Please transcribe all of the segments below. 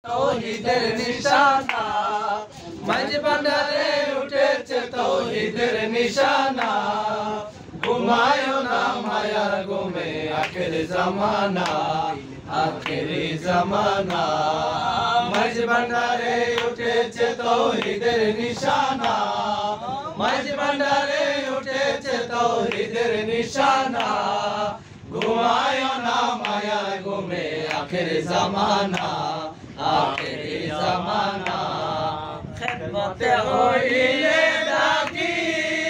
তৌহিদের নিশানা মাঝ ভান্ডারে উঠেছে তৌহিদের নিশানা ঘুমায় না মায়ার ঘুমে আখেরি জামানা মাঝ ভান্ডারে উঠেছে তৌহিদের নিশানা মাঝ ভান্ডারে উঠেছে তৌহিদের নিশানা ঘুমায় না মায়ার ঘুমে আখেরি জামানা খেদমতে হইলে ডাকি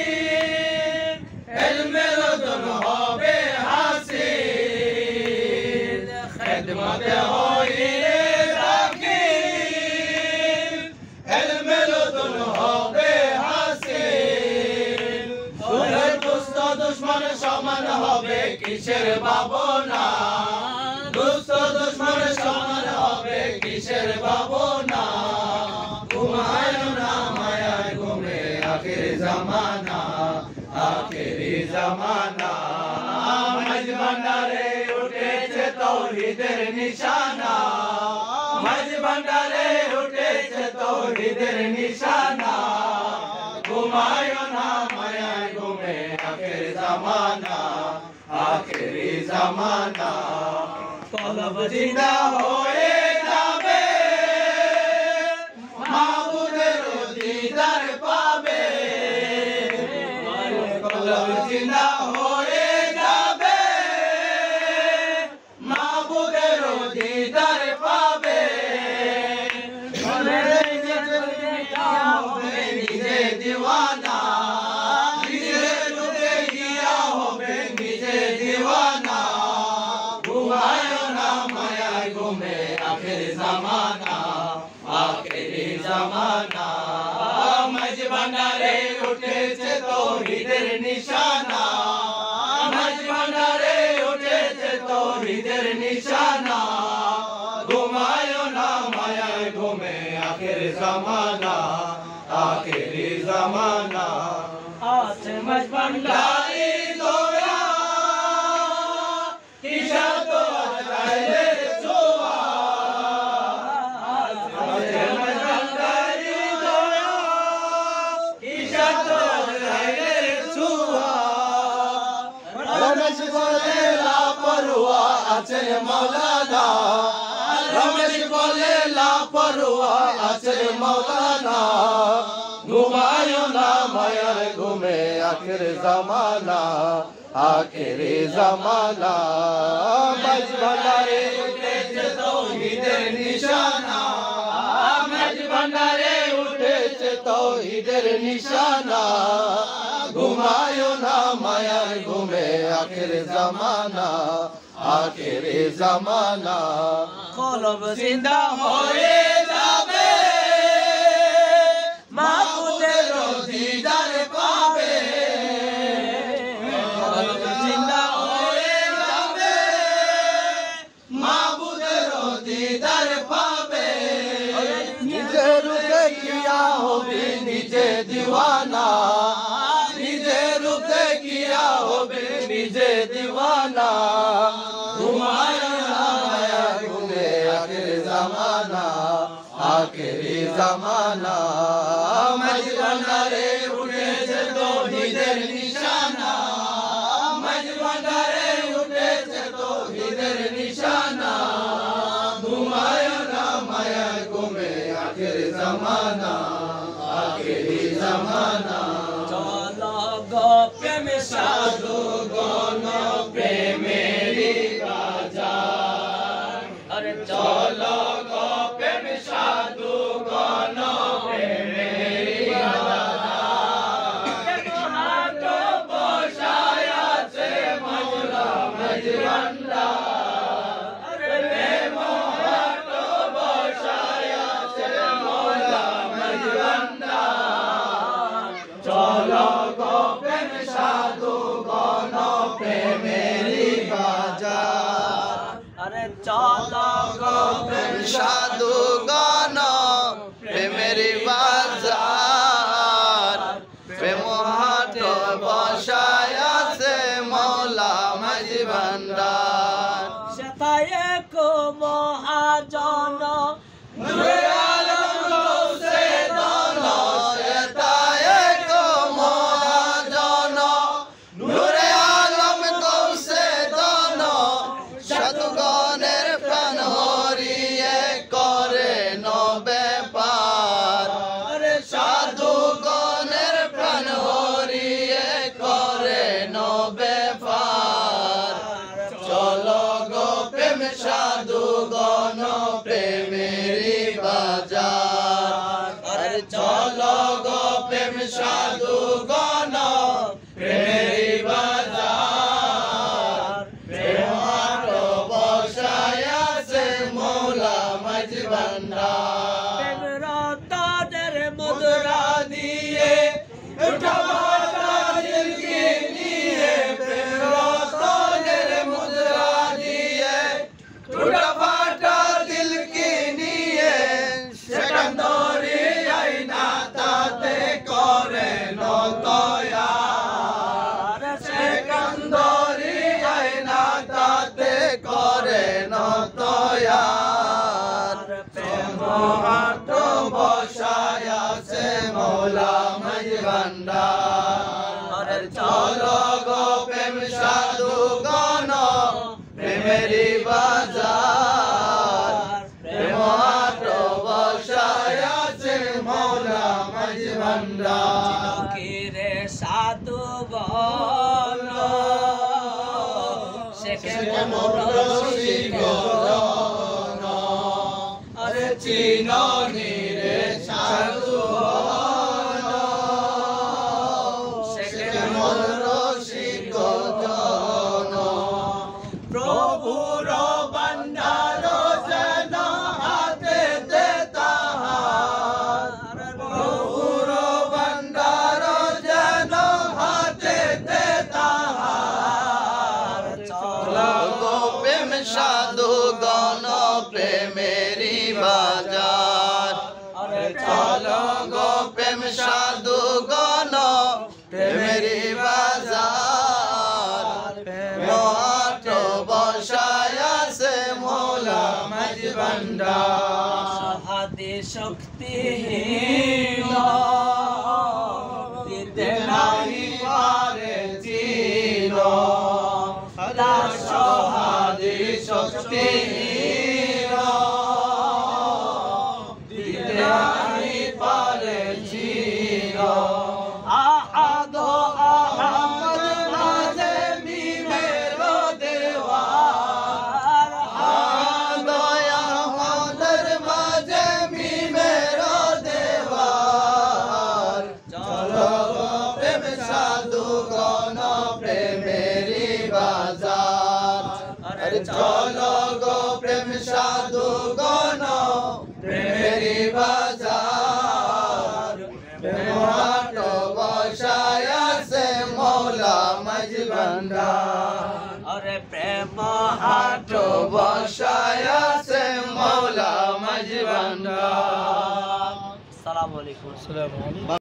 ইলমের ওজন হবে হাসিল খেদমতে হইলে ডাকি ইলমের ওজন হবে হাসিল ওরে দুষ্ট দুশমন সমান হবে কিসের ভাবনা দুষ্ট দুশমন সমান হবে কিসের ভাবনা ঘুমায় না মায়ার ঘুমে আখেরি জামানা মাঝ ভান্ডারে উঠেছে তৌহিদের নিশানা মাঝ ভান্ডারে উঠেছে তৌহিদের নিশানা ঘুমায় না মায়ার ঘুমে আখেরি জামানা কলব জিন্দা হয়ে যাবে মাহবুবের দিদার পাবে কলব জিন্দা হয়ে যাবে মাহবুবের দিদার পাবে নিজে দিওয়ানা নিজে ডুবে গিয়া হবে নিজে দিওয়ানা ঘুমায় না মায়ার ঘুমে আখেরি জামানা মাঝ ভান্ডারে উঠেছে তৌহিদের নিশানা মাঝ ভান্ডারে উঠেছে তৌহিদের নিশানা ঘুমায় না মায়ার ঘুমে আখেরি জামানা আছে মাঝ ভান্ডারে দোয়া কিসা তো আইলে ছোয়া আছে মাঝ ভান্ডারে দোয়া কিসা তো আইলে ছোয়া রমেশ বলে লাপরোয়া আছে মাওলানা রমেশ বলে লাপরোয়া আছে মাওলানা ঘুমায় না মায়ার ঘুমে আখেরি জামানা মাঝ ভান্ডারে উঠেছে তৌহিদের নিশানা মাঝ ভান্ডারে উঠেছে তৌহিদের নিশানা ঘুমায় না মায়ার ঘুমে আখেরি জামানা কলব জিন্দা হয়ে যাবে মাহবুবের দিদার পাবে কলব জিন্দা হয়ে যাবে মাহবুবের দিদার পাবে নিজে রূপে কিয়া হবে নিজে দিওয়ানা নিজে রূপে কিয়া হবে নিজে দিওয়ানা ঘুমায় না মায়ার ঘুমে আখেরি জামানা মাঝ ভান্ডারে উঠেছে তৌহিদের নিশানা মাঝ ভান্ডারে উঠেছে তৌহিদের নিশানা ঘুমায় না মায়ার ঘুমে আখেরি জামানা চলো গো প্রেম সাধু গণ প্রেমেরি বাজার আরে চলো গো প্রেম সাধু গণ প্রেমেরি বাজার হাট বসায় আছে মৌলা মাঝ ভান্ডার প্রেম হাট বসায় আছে মৌলা মাঝ ভান্ডার চলো গো প্রেম সাধু গণ সাধুগণ প্রেমেরই বাজার প্রেম হাট বসায় আছে মৌলা মাঝি ভান্ডার রতনের মুদ্রা দিয়ে উঠাবা দিলকে নিয়ে প্রেম রতনের মুদ্রা দিয়ে উঠাবা দিলকে নিয়ে সেকান্দরি আইনা তাতে করে নতয়ার সেকান্দরি আইনা তাতে করে নতয়ার প্রেম হাট বসায় আছে মৌলা মাঝি ভান্ডার চলো গো প্রেম সাধুগণ প্রেমেরই বাজার প্রেম হাট বসায় আছে মৌলা মাঝি ভান্ডার কিরে সাধুগণ সেখানে রসিকগণ আরে চিননি রে সাধুগণ সেখানে রসিকগণ প্রভুর ভান্ডার যেন হাতেতে তাহার প্রভুর ভান্ডার যেন হাতেতে তাহার চলো গো প্রেম সাধুগণ প্রেমেরই বাজার চলো গো প্রেম সাধুগণ প্রেমেরই বাজার মঠ বসায় আছে মৌলা মাঝি ভান্ডার হাতে শক্তিহীন দিতে নাই পারে চিন তার সহাদি শক্তিহীন দিতে নাই পারে চিন আহাদ আহমদ মাঝে মিমের দেওয়ার আহাদ আহমদের মাঝে মিমের দেওয়ার চলো গো প্রেম সাধুগণ প্রেমেরই বাজার আরে চলো গো প্রেম সাধুগণ প্রেমেরই বাজার প্রেম হাট বসায় আছে মৌলা মাঝি ভান্ডার আরে প্রেম হাট বসায় আছে মৌলা মাঝি ভান্ডার আসসালামু আলাইকুম।